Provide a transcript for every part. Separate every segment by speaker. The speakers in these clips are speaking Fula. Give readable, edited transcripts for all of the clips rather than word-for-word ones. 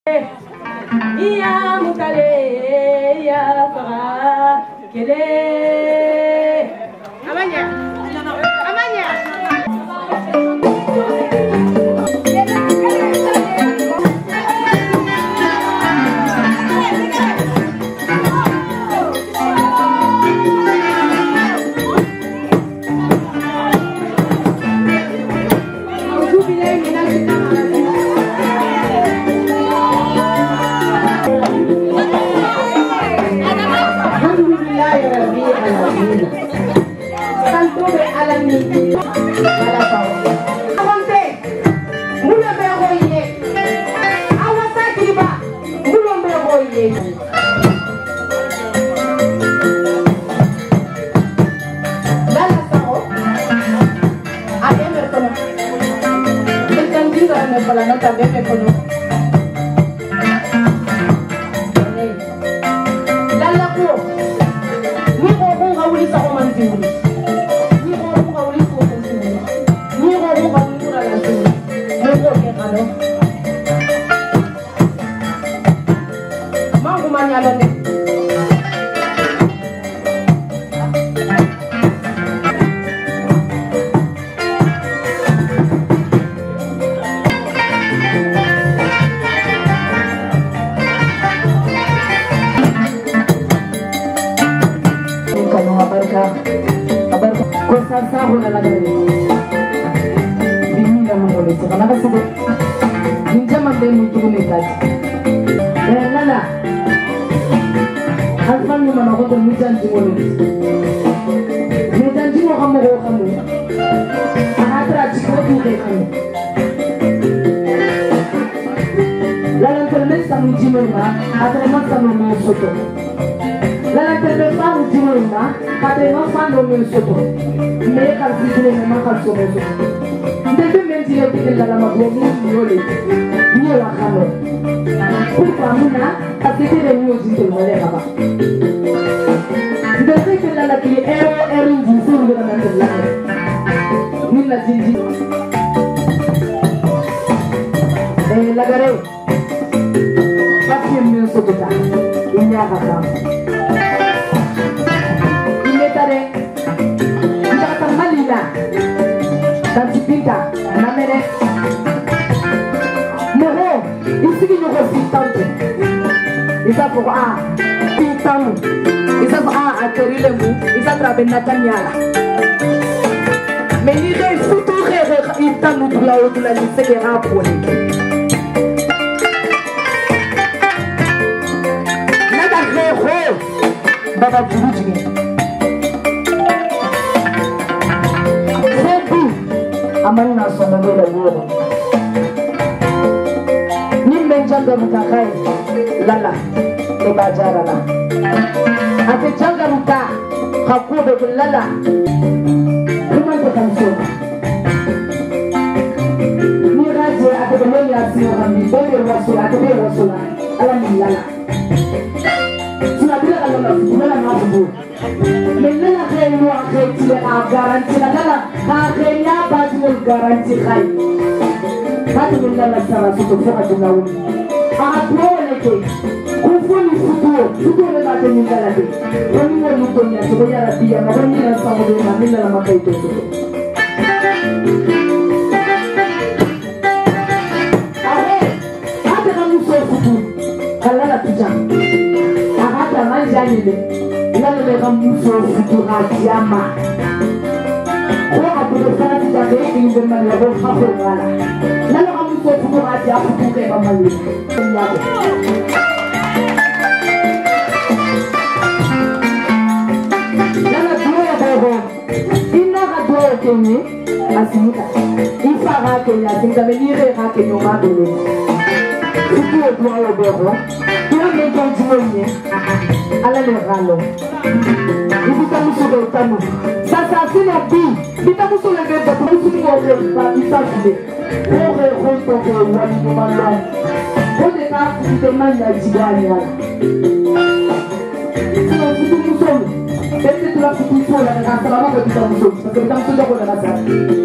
Speaker 1: Iya mukale ya fara kele amanya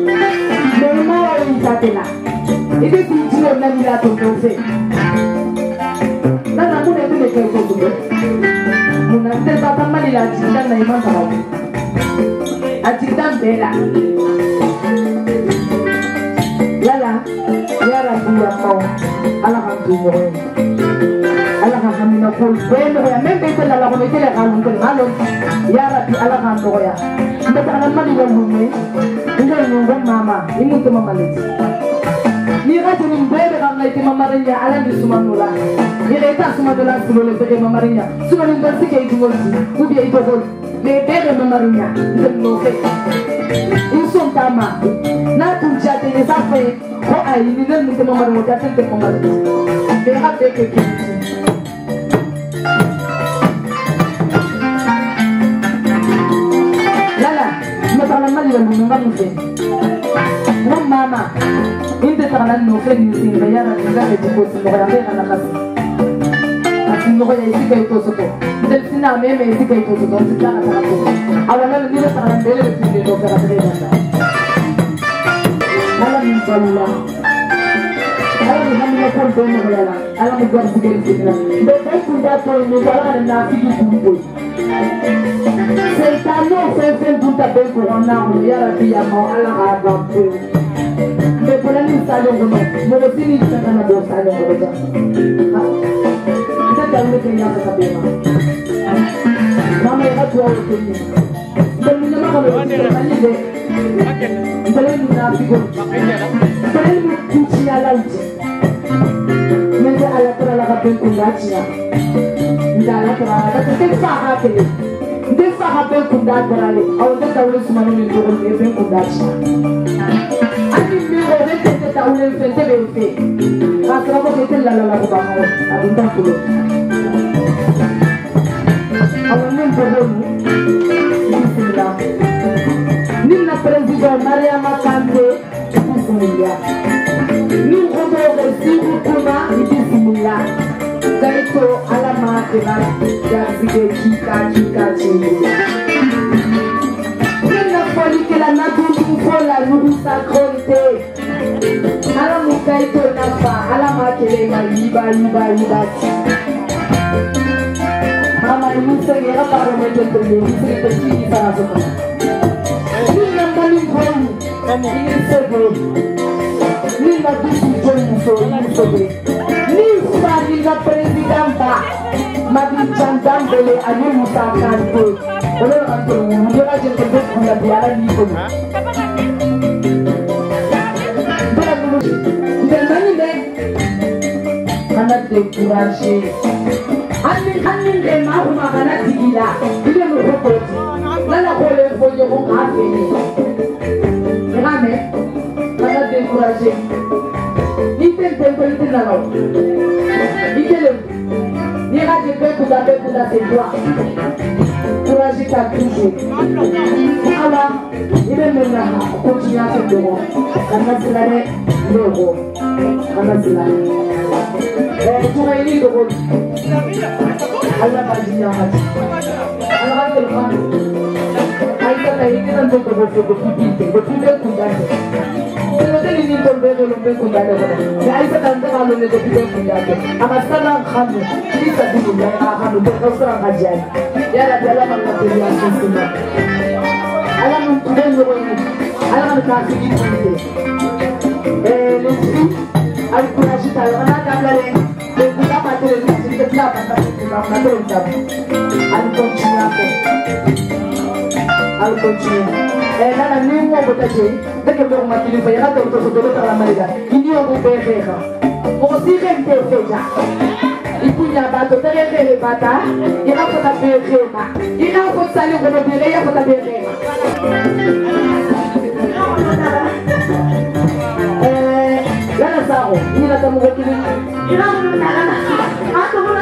Speaker 2: Et puis, tu l'as mis là, ton conseil.
Speaker 1: Bela. Lala, yara dia mau, ala hamdulillah. Ala hamdulillah pun, bueno ya, memang kita lala kami kita kamu termalum, yara di ala hamdulillah. Kita tak mandi lembune, kita nunggu mama, ini tu mama lagi. Ni rasa ni bebe kan lagi mama rinya, ala di semua mula. Ni kita semua dalam sebelum pergi mama rinya, semua ni bersih kayak itu mesti, ubi itu pun. Bebe mama rinya, kita nunggu. Insum tama, na tunjate ni safe, ko ai ni nan mutum mama rinya, kita tu mama rinya. Bebe bebe kiki. Mama, ini terlalu nufin sih, bayar juga itu pun semua yang ada nak. Semua yang isi kayak itu semua. Jadi sini ame isi kayak itu semua. Sekarang aku. Awalnya ni terlalu bela itu dia dokter ada di sana. Malam insyaallah. Alam hamil pun dulu berjalan. Alam juga segera segera. Betul sudah pun jalan nasi itu pun. Seitano fefel buta beko ona yara pia mau ala abampu. Bepola ni salon gono, mo sini sana na do salon gono. Kita dalu ke yang kabema. Mama ya tua utini. Demi nama kalau tanya deh. Demi nabi go. Demi kunci alanci. Menja ala terala kabeko ngachia. Ndala terala kabeko fahate. Desa hape kunda berale, awalnya tahu semua ni turun dia kunda sih. Ani miro rete tahu ni fente bete. Asal apa kita lala bangun, abis dah tu. Awalnya turun, bismillah. Ni na presiden Maria Makande, bismillah. Ni untuk bersihu kuna, bismillah. Kaito alamat dengan jadi kita ciri. Kita boleh kita nak tunggu pola lusa konte. Alam kaito napa alamat dengan iba. Mama ini segera para macam tu ni pergi sana sana. Ini yang paling pun ini segera. Ini nak tunggu musuh. Ni presidenta mati jantan bele ani musakan tu boleh antur dia aja terus punya biara ni pun dan mana deh anak dekorasi anin deh mahu makanan tigila dia merokok nala boleh boleh bukan ini rame anak dekorasi ni tempel nala ni raje kuda c'est toi courage ta toujours ala ile mena continue à faire demo kana silare logo kana silare tu as ini dogo ala bajinya hati ala telefon aita tayi kan dogo dogo pipite kuda Kalau ini tombol kuda dogo ya aita tanda kalau ni dogo kuda ama sana khamu kita dulu ya khamu berkausan kajian ya dalam material semua alam untuk dogo ini alam kasih itu lucu aku nasi tahu anak kamera kita material kita dapat kita al continue nana ni mo botaje deke do matili fa ya to do tra maliga ini o be beha mo si gente feja ipunya bato tere bata ina ko ta beha ina ko sali ko do be ya ko ta beha lana sao ini la tamu gotili ina mo na lana ato mo na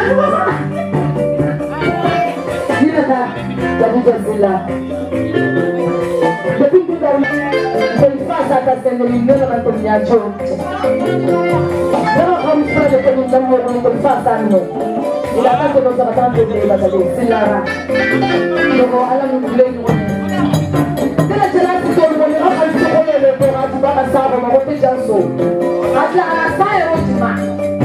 Speaker 1: ina ta jadi jazila Depuis que tu as face à ta scène de l'union, on a connu un jour. Quand on fait de tenir d'amour, on est face à nous. Il a pas de nous attendre de batailler, c'est là. Donc, Allah nous voulait nous. C'est la télé qui se voit, on va se rouler le père, tu vas la savoir, on va faire Janso. À la fin, on dit ma.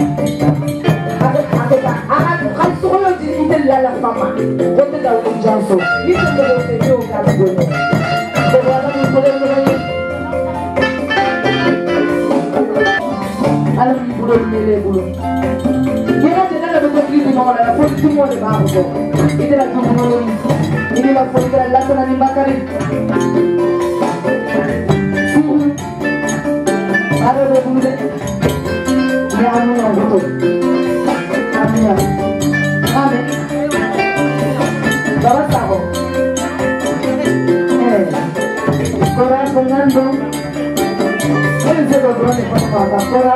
Speaker 1: Quand tu roules, tu dis la femme. On te donne Janso. Il se fait au Cameroun. tumo de bajo. Ite la tumo ini la foto de la zona ni bakari. Aro de bunde. Ya anu na foto. Amia. Ame. Baba sabo. Cora Fernando. Él se lo pone con pata. Cora.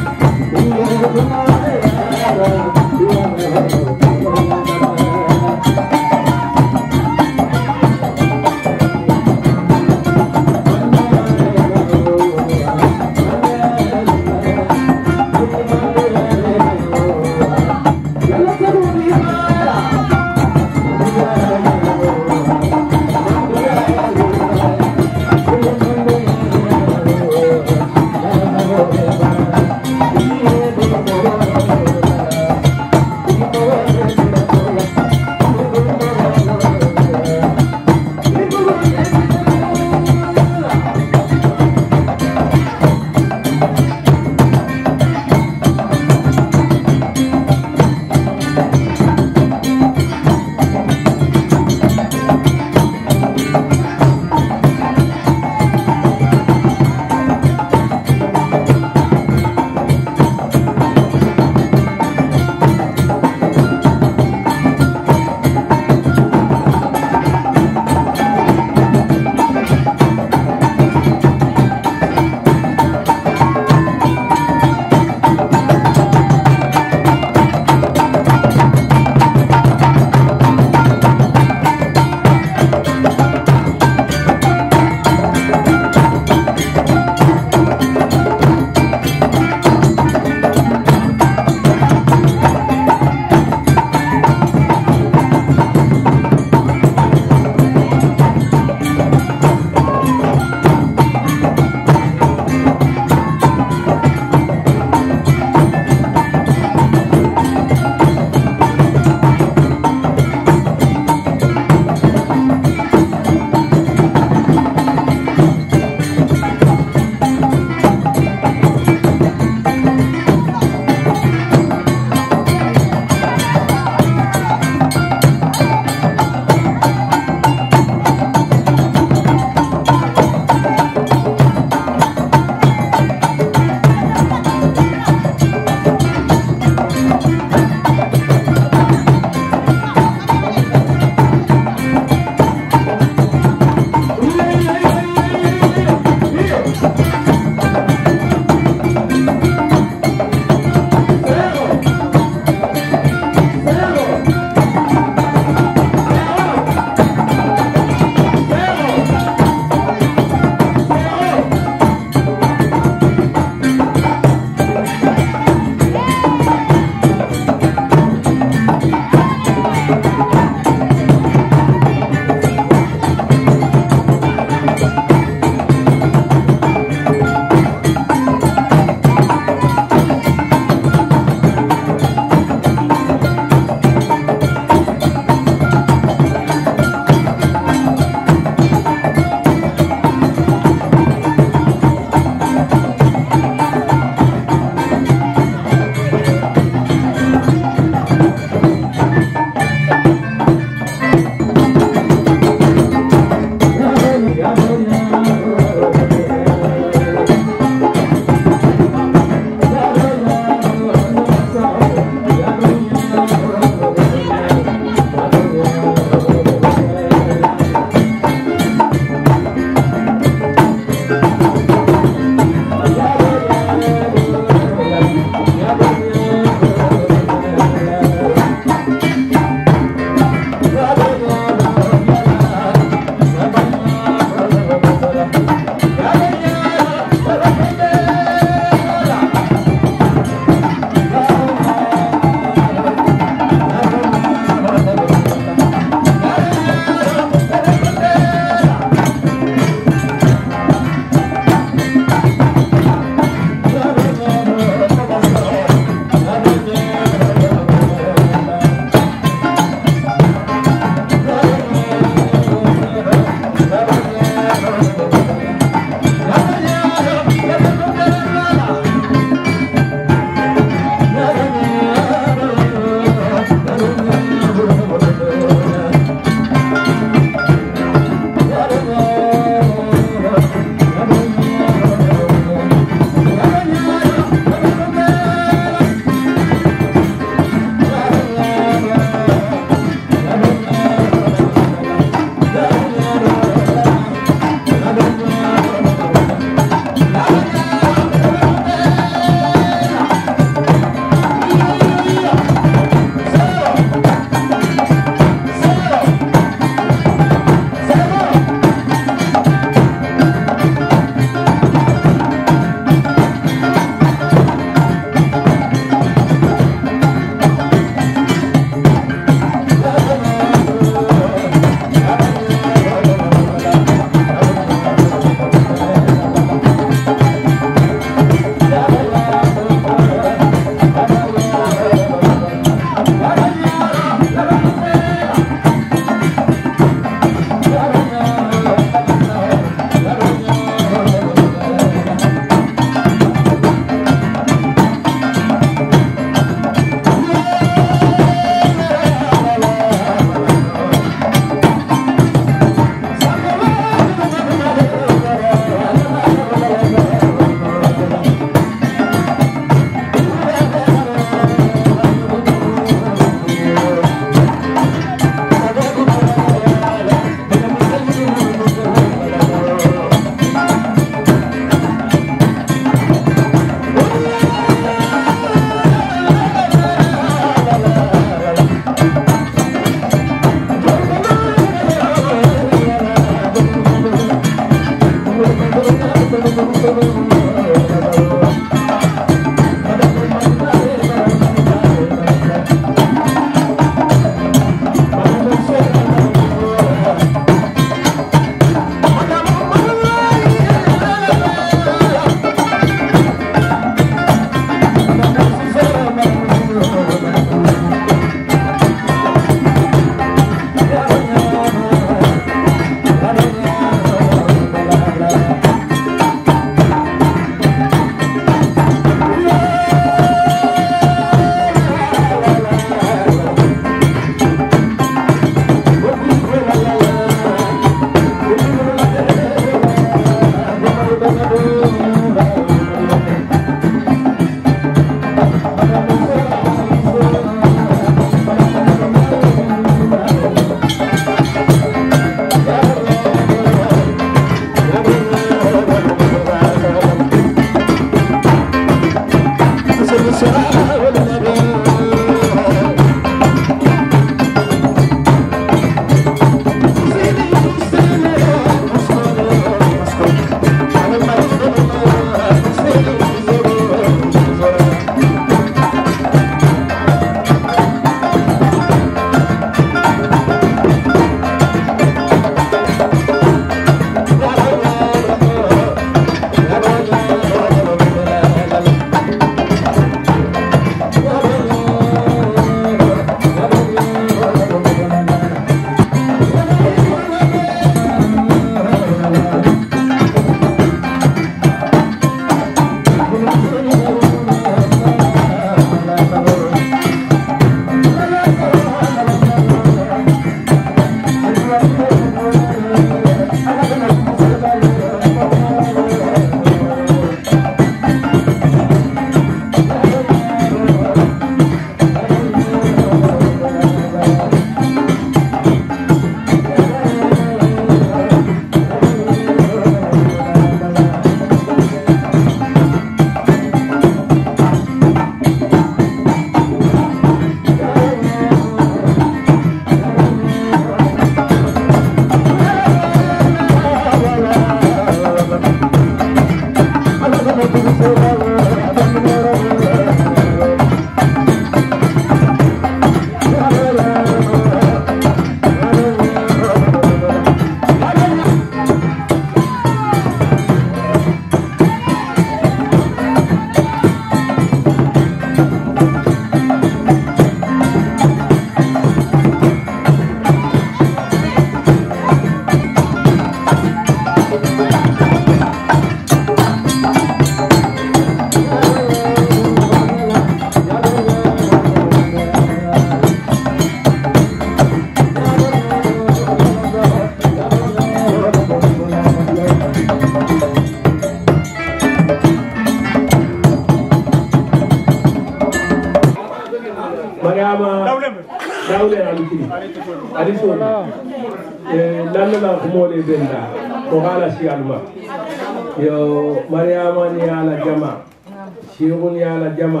Speaker 2: Yo Mariama ni ala jama Shirun ni ala jama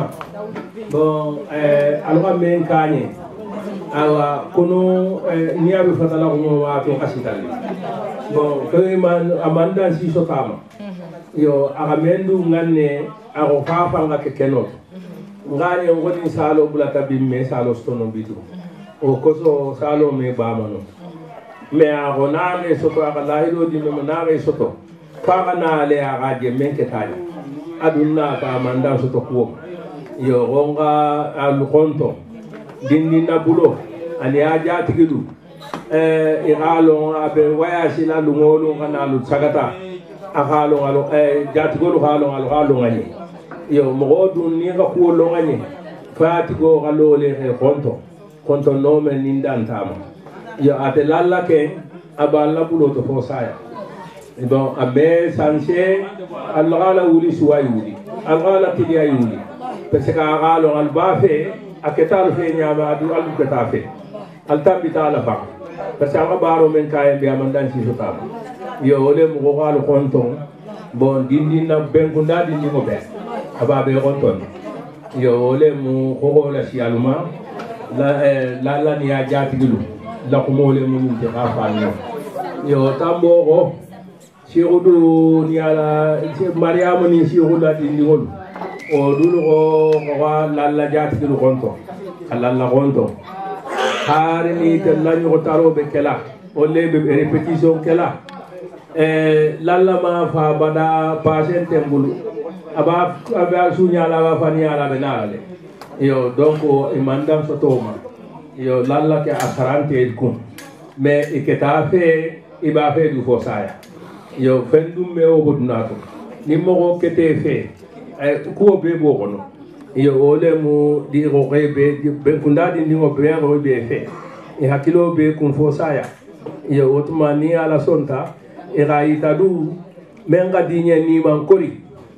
Speaker 2: bon alwa men kanye awa kuno ni abi fatala ko wa to kasitali bon ko man amanda si sotama yo agamendu nganne ago fafa ngake kenot ngani ngoni salo bulata bimme salo stono bitu o koso salo me bamano me ago nane soto aga lahiro di me nare soto faga na le aga je men ke tani adunna ka manda soto ko yo gonga al konto dinni na bulo ani aja tigidu iralo abe waya sila lungolo kana lu sagata akalo alo jatigolo halo ngani yo mogodu ni ga ko lo ngani fatigo galo le konto no men nindantama yo atelalla ke aballa bulo to fosaya bon abe sanse algala wuli suwa yuli algala tidiya yuli parce que agalo albafe aketal fe nyama adu alu ketafe altabita ala fa parce que baro men kaye be amandan ci sota yo ole mo galo konton bon dindina bengunda dindi mo be ababe konton yo ole mo ko la ci aluma la ni ajati gilu la ko mo le mo ni te afa yo tambo Sirudu ni ala Mariam ni sirudu dindi wol o dulu ko lalla jati dulu konto lalla konto hari ni tella ni ko taro be kala o lebe répétition kala lalla ma fa bada pasente mbulu aba sunya la ba fani ala benale yo donc e mandam sotoma yo lalla ke asarante kum mais iketa fe iba fe du fosaya yo fendum me o bodnato ni mo kete fe ko be bo kono yo ole mu di ro rebe be kunda di ngo be ro be fe e hakilo be kun fosaya yo otmani ala sonta e raita du menga dinye ni man kori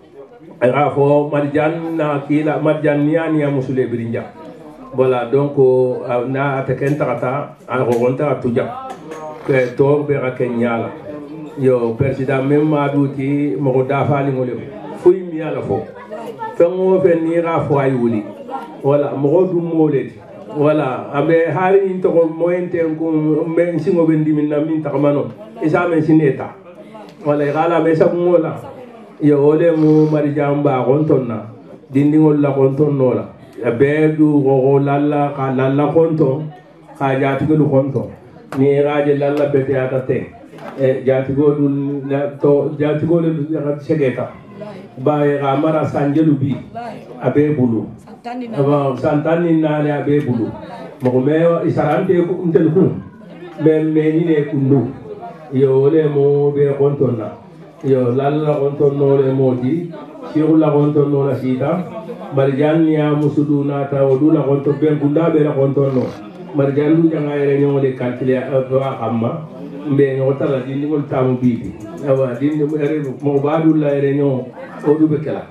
Speaker 2: aga fo marjan na kila marjan niani ya musule birinja voilà donc na ateken takata a ronta tuja ke to be ra kenyala yo président même maduti mo dafa li ngole fuy mi ala fo fengo fe ni ra fo ay wuli wala mo dum moleti wala abe hari in to mo enten ko men singo bendi min na min takamano isa men sineta wala gala be sa ngola yo ole mu mari jamba gontonna dindingol la gontonnola be du go lalla ka lalla gonto ka jati ko gonto ni raje lalla bete ata te jati go dul to jati go le segeta ba ga mara sanjelu bi abe bulu aba santani na le abe bulu mo me isarante ko untel ku men me ni ne kundu yo le mo be gontonna yo lalla gontonno le modi siru la gontonno la sita marjan ya musuduna ta odula gonto ben bunda be la gontonno marjan du janga ere nyo le calcule wa kamma be no tala di ngol tamu bibi awa di ere mo badu la ere nyo odu be kala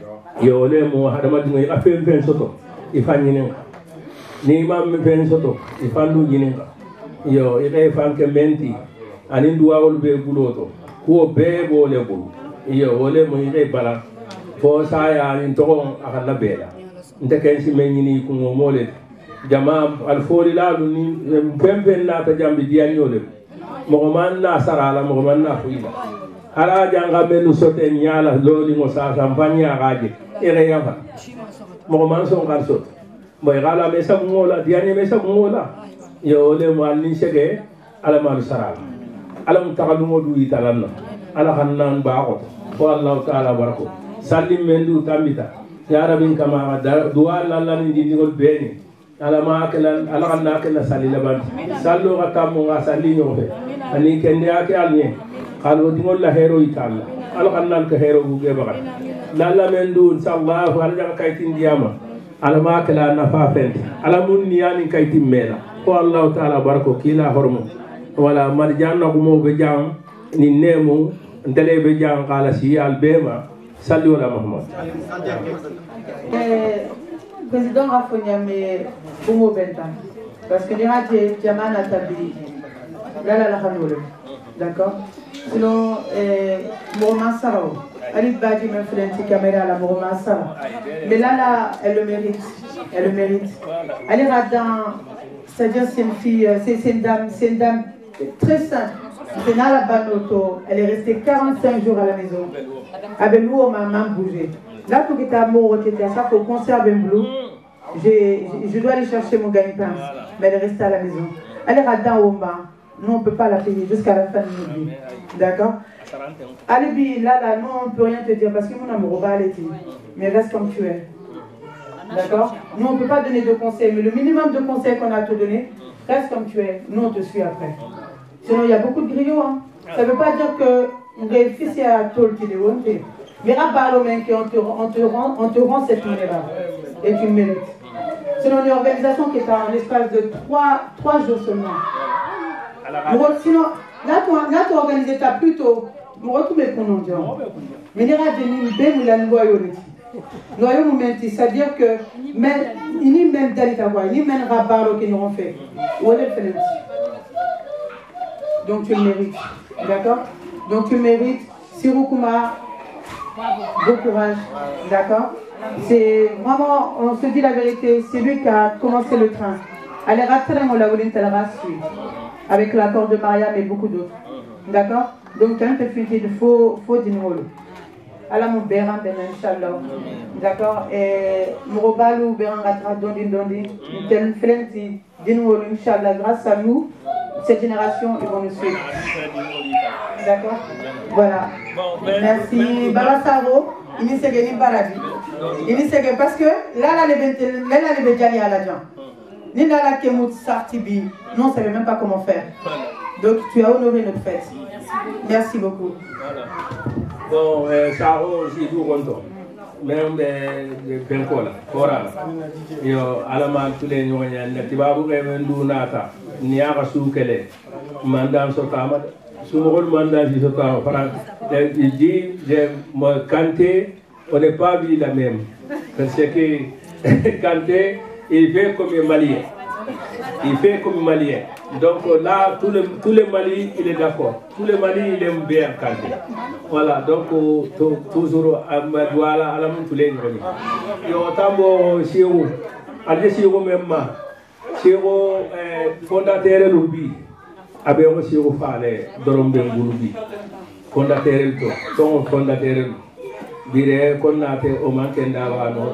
Speaker 2: yo le mo hadama di ngoy afen fen soto ifanyine ni mam fen soto ifandu jine yo ire fanke menti anin duwawol be buloto ko be bo le bulu yo wole mo ire bala fo saya ni togon akalla bela ndeken si menyini ko ngomole jama al fori la ni pempen na ta jambi diani ole mo man na sarala mo man na fuila ala janga menu sote nyala loli mo sa sampanya gaje ere yafa mo man son garso mo gala me sa ngola diani me sa ngola yo ole mo alni sege ala mal sarala ala mutakalumo du italanna ala hannan baaqo ko allah taala barako sallim mendu tambita ya rabin kama duwa allah ni dindigol beni ala ma akalan ala kanna akala salila ban sallo ga kamo ga salli nyofe ani kende ake alne qalu dingol la hero italla ala kannan ka hero buge bagat lalla mendu sallallahu alaihi kaytin diyama ala ma akala nafa fenti ala mun niyani kaytin mela ko allah taala barako kila hormo wala marjanna ko mo be jam ni nemo ndele be jam qala si albema salli wala muhammad
Speaker 1: président Rafonia mais Boumou Benta parce que les radios Diamana Tabi là la Hanoule d'accord sinon Mourma Sarao Ali Badi me fait une petite caméra à la Mourma Sarao mais là elle le mérite elle est là-dedans c'est-à-dire c'est une fille c'est une dame très simple. C'est la Banoto. Elle est restée 45 jours à la maison. Avec nous, on m'a même bougé. Là, tout est à mort, ça faut conserver un bleu. Je dois aller chercher mon gagne-pain. Mais elle est restée à la maison. Elle est là-dedans au bas. Nous, on ne peut pas la payer jusqu'à la fin de notre vie. D'accord? Alibi, là, nous, on ne peut rien te dire parce que mon amour va aller. Mais reste comme tu es. D'accord? Nous, on ne peut pas donner de conseils. Mais le minimum de conseils qu'on a à te donner, reste comme tu es. Nous, on te suit après. Sinon, il y a beaucoup de griots. Hein. Ça ne veut pas dire que vous réussissez à tout le téléphone. Mais on te rend cette monnaie-là. Et tu mérites. Sinon, une organisation qui est en l'espace de 3 jours seulement. Sinon, là, tu as organisé ça plus tôt. Nous retrouvons pour nous dire. Mais il y a des gens qui ont c'est-à-dire que il n'y a même d'Alitawa, il n'y a même Rabaro qui nous ont fait. Donc tu le mérites. D'accord? Donc tu le mérites. Siroukouma, bon courage. D'accord? C'est vraiment, on se dit la vérité, c'est lui qui a commencé le train. Avec l'accord de Mariam et beaucoup d'autres. D'accord?
Speaker 3: Donc quand tu fais il faut dire ala mon beran de inchallah d'accord et mon balu beran gatra dondi tel flenti dinwolo inchallah grâce à nous cette génération ils vont nous suivre d'accord voilà merci Baba Saro ini segeni baradi ini sege parce que là les béjali à la gens ni là la kemut sartibi non on savait même pas comment faire donc tu as honoré notre fête merci beaucoup.
Speaker 2: Bon, ça aussi tout content. Même des bencola, coral. Yo, alaman tous les noyans, les tibabu revendu nata, niara soukele, mandam sotama, soumol mandam sotama. Il dit, Kanté, on n'est pas vu la même. Parce que Kanté, il fait comme un Malien. Il fait comme Malien. Donc là, tous les Mali, il est d'accord. Tous les Mali, il aime bien Kanté. Voilà, donc toujours à Madouala, à la Moutoulé. Il y a autant de Chiro, à des Chiro même, Chiro fondateur de l'Ubi, avec un Chiro Fale, Dorombe Gouloubi, fondateur de tout, son fondateur de Bire, qu'on a fait au Mankenda,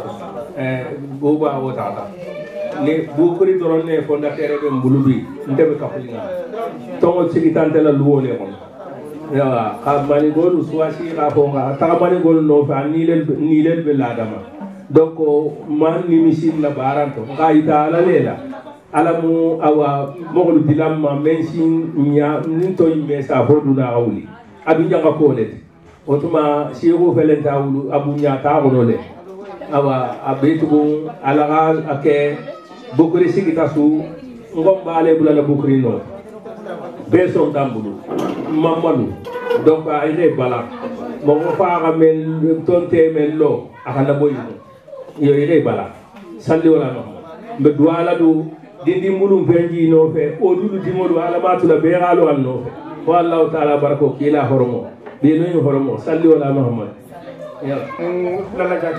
Speaker 2: Boba Otata. Les beaucoup de drones fondateurs de Mbulubi, Ndebe Kapulinga. Ton secrétaire la louone. Ya, Kamanigol, Swasi, Raponga, Tamanigol Nova, Nilel Beladama. Donc, man nimisi la baranto, Gaïta la Lela, Alamu, Awa, Mogul Dilama, Mensin, Nia, Ninto Mesa, Hoduna Auli, Abidjanga Kolet, Otuma, Siro Felenta, Abunya Tarole, Awa, Abetu, Alaral, Ake, Bokuri Sikitasu, Ngombale Bula Bukrino, Beson Tambulu, Mamalu, donc à Ire Bala, mon frère Mel Tonte Melo, à Hanaboy, Ire Bala, Saliolano, Medouala do, Dindi Mulu Vengi no fe, Odu Dimolu Alamatu la Beralo no fe, Wallah Tala Barco, Kila Horomo, Binu Horomo, Saliola Mohammed.
Speaker 4: Lala jati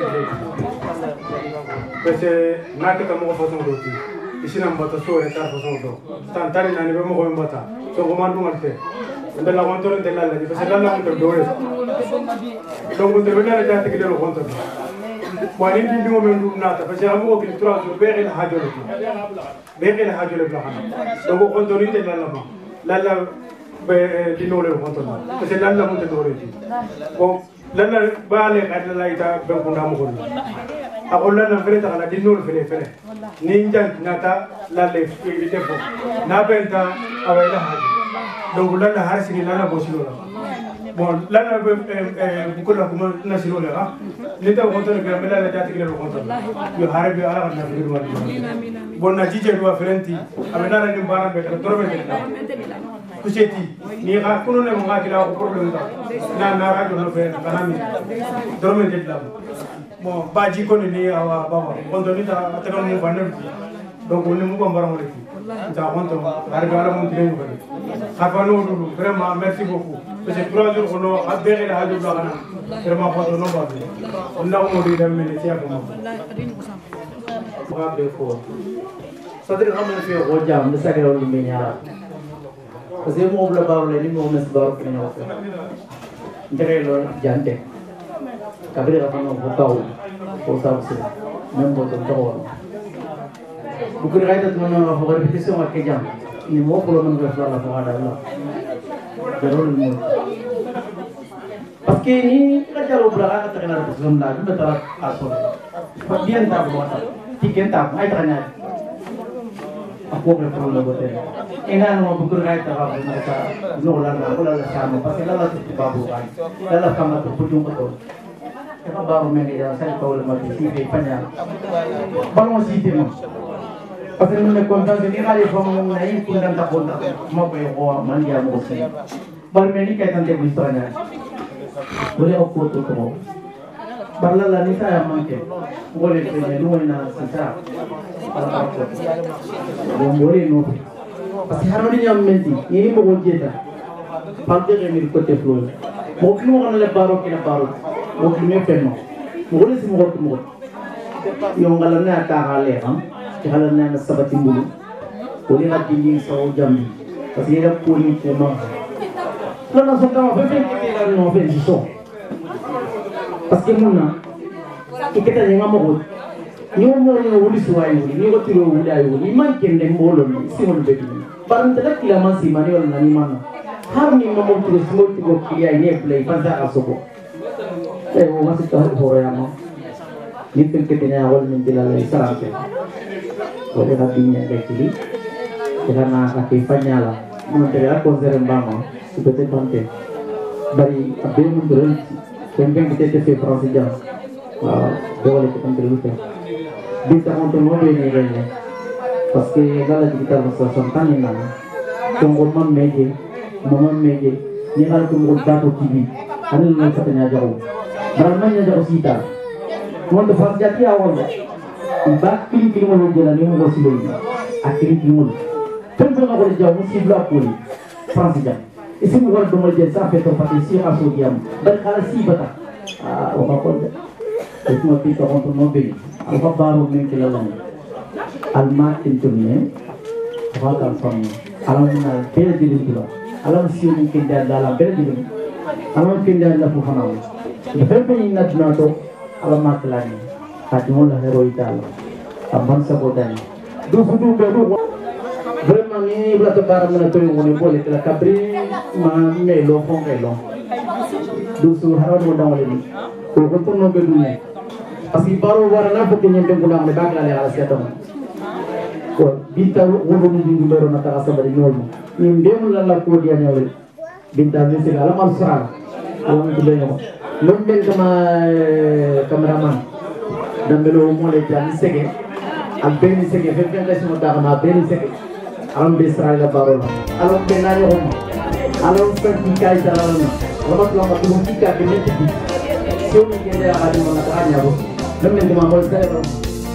Speaker 4: parce que n'a que comme façon d'aujourd'hui ici n'a pas de façon d'eau tant tard n'a pas mo ko mbata so ko mandu ngate de la montor de la parce que la montor do donc de venir jati que le montor wani ndi mo men dum nata parce que amu ko 3 jours beri la hajolo beri la hajolo la donc ko montor ni de la be di no le montor parce que la montor do bon lana baale kadla laita be ko ndam ko akol lana fere ta la dinol fere ninja nata la le fite fo na benta awela haji donc lana harsini lana bosilo bon lana be ko la ko na silo la ni ta ko to ke mela la jati ke ko to yo harbe ala na fere wa bon na jije do ferenti amena na mbara be to torbe Kucheti, ni a kuno ne mga kila ko problem ta na radio no fe kanami dorme de la mo baji ko ni awa baba kondo ni ta ta mo banne donc ni mo bambara mo leki ta honto har gala mo tire ko khafano du vraiment merci beaucoup parce que 3 jours kono abere la haju la kana vraiment ko no ba on na mo di dem ni tia ko mo ba de ko sadri hamne fe ko jam ne sagero ni menyara parce que mo bla barole ni mo mes baro ke no ndere lo jante kabire ka no bokaw ko sabse même bo to to bu ko rayta to no ko repetition ak jam ni mo ko man ko la ko ada la darol mo parce que ni ka jalo bla ka ta kana ko la du betara aso fa bien ta bo ta tikenta ay ta na aku berpuluh bote. Enggak mau bukur kait tak apa mereka nolar nak, nolar sama. Pasal lalu tu babu kan, lalu kamar tu pujung betul. Kita baru mengira saya tahu lemah di sini panjang. Baru masih itu mah. Pasal mana kontak ini kali form naik kundan tak kontak, mau bayar manja musim. Baru mengira kaitan dia bisanya. Boleh aku tu kamu. Baru lalu ni saya mungkin boleh punya dua nak sisa. Bombori no parce que haroni nyam menti ini mo wonjeta pante ke mi côté flow mo kino on le baro ke baro mo kino fenno mo woni si mo yo ngala na ta hale ham ci hala na sabati mbulu ko ni ngati ni so jambi parce que ko ni ko ma
Speaker 5: la nation kama fe ke la no fe so parce que muna iketa nyanga mo ni mo ni wuli suwayi ni ko tiro wuli ayo ni man kende mbolo ni simon beti parantala kila man si mani wala nani man har ni mo mo tiro simon tiro kili ay ne play panza asoko o masih tahu horo ya mo ni pengke nya awal min dilala sarante o de hatinya ke kili karena akifanya lah mo tira konser mbamo sebete pante bari abe mun dron pengke kita te France jam boleh kita terus bisa untuk mobil ini kayaknya parce que là kita rasa santan ini nana tunggu mama meje ni kalau tunggu datu TV anu ni katanya jauh beramanya jauh sita mau tu fast jati awal ibak kiri mau jalan ni mau sibuk akhirnya kiri tentu nak boleh jauh mesti blok pun Francia isi mau tu mau jasa petor patisi asal diam dan kalau si bata apa pun itu mesti kau untuk mobil apa baru mengkilalan alma intunya apa kan from alam na bela diri itu alam siu mungkin dalam bela diri alam mungkin dalam fuhanam lepas ini nak nato alam maklani hajmul hero itu alam sabodan dua baru vraiment ni bla tebara mana tu yang boleh telah kabri melo fongelo dusu haron modal ini kau untuk mobil dunia Asli baru warna putih yang pulang lebak lagi alas ya teman. Kau bintang urun di baru nak rasa beri nol. Ini dia mulai kau dia nyawal. Bintang ni segala mal serang. Alam itu dia nyawal. Lomben sama kameraman dan belum mulai jadi segi. Abeng segi, abeng dah semua dah kena abeng segi. Alam besar lagi baru lah. Alam benarnya om. Alam pertikai jalan. Lama turun tiga kemudian tiga. Siapa yang dia ada mana tanya bu? Lembek cuma mau saya bro.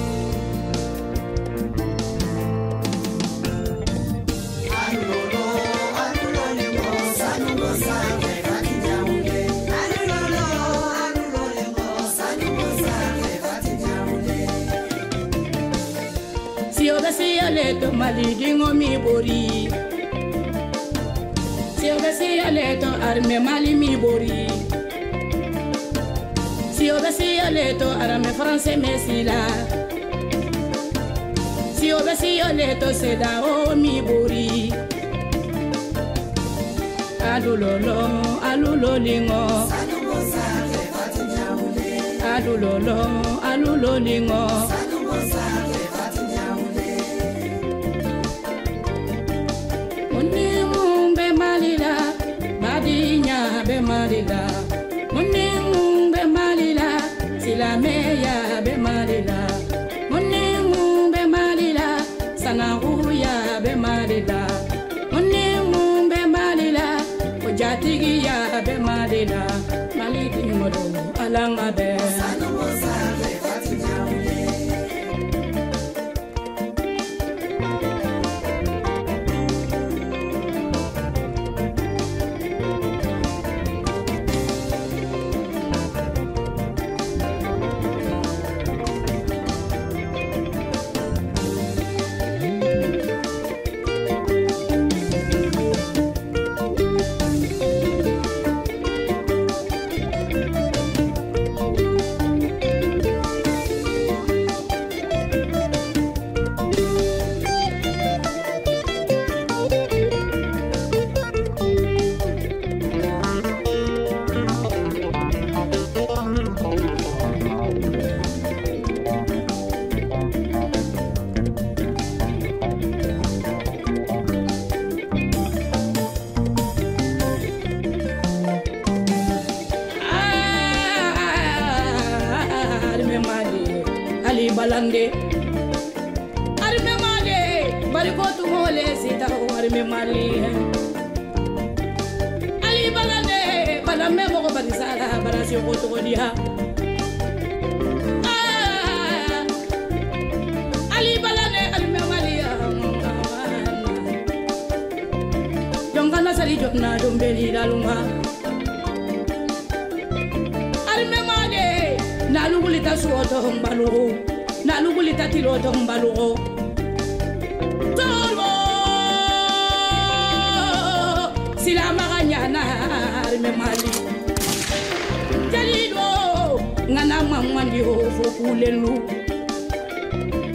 Speaker 6: Si oga si aleto malidingo mi bori. Si oga si aleto arme mali mi bori. Si oga si aleto arame France mesila. Si oga si aleto seda o mi bori. Alulolo alulolingo. Alulolo alulolingo. Munimu be malila, madinya be malila. Munimu be malila, silameya be malila. Munimu be malila, sanahuya be malila. Munimu be malila, ojatigiya be malila. Maliti modo alanga be. Balande arme male bari ko tu mole sita arme male ali balande balame mo ko bari sala barasi ko to dia ali balande arme male jongana sari jokna dombeli dalunga arme male nalu bulita suoto mbalu nalu bulita tiroto mbalugo tolo sila maganyana mali jalido ngana mamandi o fo kulelu